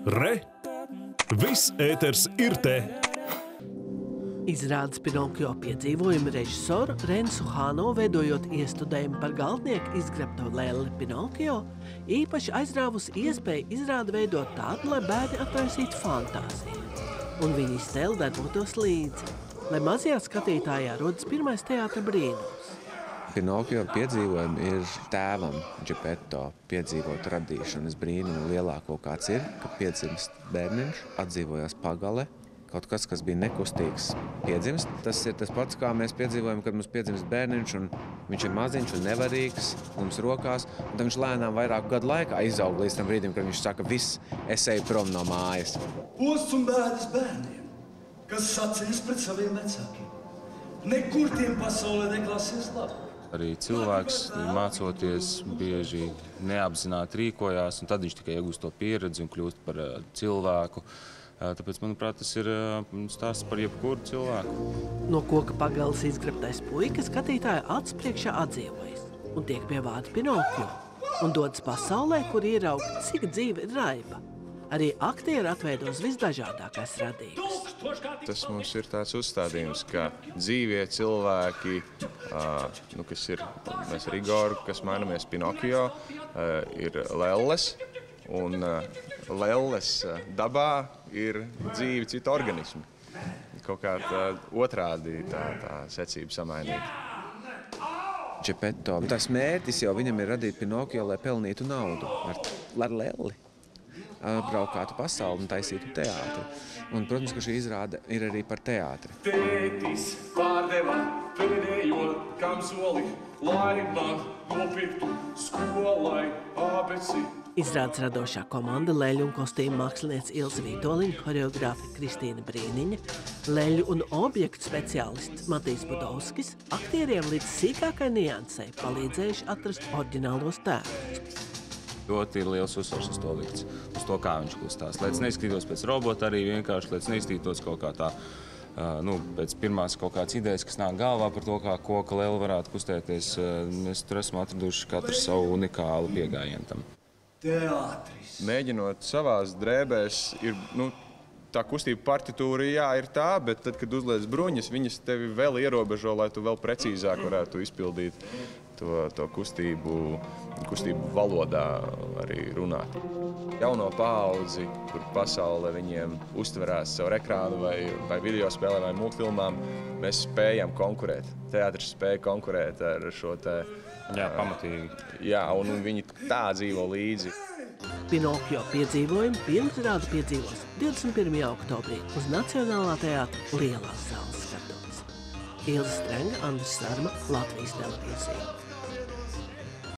Re! Viss ēters ir te! Izrādes Pinokio piedzīvojumu režisoru Rensu Hāno veidojot iestudējumu par galvnieku izgrebto lelli Pinokio, īpaši aizrāvusi iespēju izrādi veidot tādu, lai bērni atraisītu fantāziju. Un viņi iztēli darbotos līdzi, lai mazajā skatītājā rodas pirmais teātra brīnums. Pinokio piedzīvojumi ir tēvam Džepetto piedzīvot radīšanas brīnumu lielāko kāds ir, kad piedzimst bērniņš, atdzīvojās pagale, kaut kas, kas bija nekustīgs, piedzimst. Tas ir tas pats, kā mēs piedzīvojam, kad mums piedzimst bērniņš, un viņš ir maziņš un nevarīgs mums rokās, un tad viņš lēnām vairāku gadu laikā izaug līdz tam brīdim, kad viņš saka, viss, es eju prom no mājas. Posts un bēdas bērniem, kas sacīs pret saviem vecākiem. Nekur tiem pasaulē neklāsies labi. Arī cilvēks, mācoties, bieži neapzināti rīkojās, un tad viņš tikai iegūst to pieredzi un kļūst par cilvēku. Tāpēc, manuprāt, tas ir stāsts par jebkuru cilvēku. No koka pagalas izgrebtais puika skatītāja acu priekšā atdzīvojas un tiek pie vārda Pinokio un dodas pasaulē, kur ierauga, cik dzīve ir raiba. Arī aktieri atveidos visdažādākais radības. Tas mums ir tāds uzstādījums, ka dzīvie cilvēki, kas ir, mēs ar Igoru, kas mainamies Pinokio, ir lelles, un lelles dabā ir dzīvi citu organismi. Kaut kā otrādi tā secība samainīta. Džepetto, tas mērķis jau viņam ir radīt Pinokio, lai pelnītu naudu ar lelli. Braukātu pasauli un taisītu teātri. Un, protams, ka šī izrāde ir arī par teātri. Tētis pārdeva pēdējo kamsoli, lai man nopirktu skolai abeci. Izrādes radošā komanda leļu un kostīmu māksliniece Ilze Vītoliņa, horeogrāfe Kristīna Brīniņa, leļu un objektu speciālists Matīs Budovskis aktieriem līdz sīkākai niansei palīdzējuši atrast oriģinālos tēlus. Ļoti ir liels uzsvars uz to likts, uz to, kā viņš kustās. Lai neizskatītos pēc robota arī vienkārši, lai neizskatītos kaut kā tā, pēc pirmās kaut kādas idejas, kas nāk galvā par to, kā koka lele varētu kustēties. Mēs tur esam atraduši katru savu unikālu piegājienu tam. Teātris. Mēģinot savās drēbēs, ir, tā kustība partitūra, jā, ir tā, bet tad, kad uzliec bruņas, viņas tevi vēl ierobežo, lai tu vēl precīzāk varētu izpildīt to kustību valodā arī runāt. Jauno paudzi, kur pasaule viņiem uztverās caur ekrānu vai video spēlē vai multfilmām, mēs spējam konkurēt. Teātris spēja konkurēt ar šo te... Jā, pamatīgi. Jā, un viņi tā dzīvo līdzi. Pinokio piedzīvojumu pirmsrāde piedzīvos 21. oktobrī uz Nacionālā teātra lielās zāles skatuves. Ilze Strenga, Andris Sarma, Latvijas televīzija.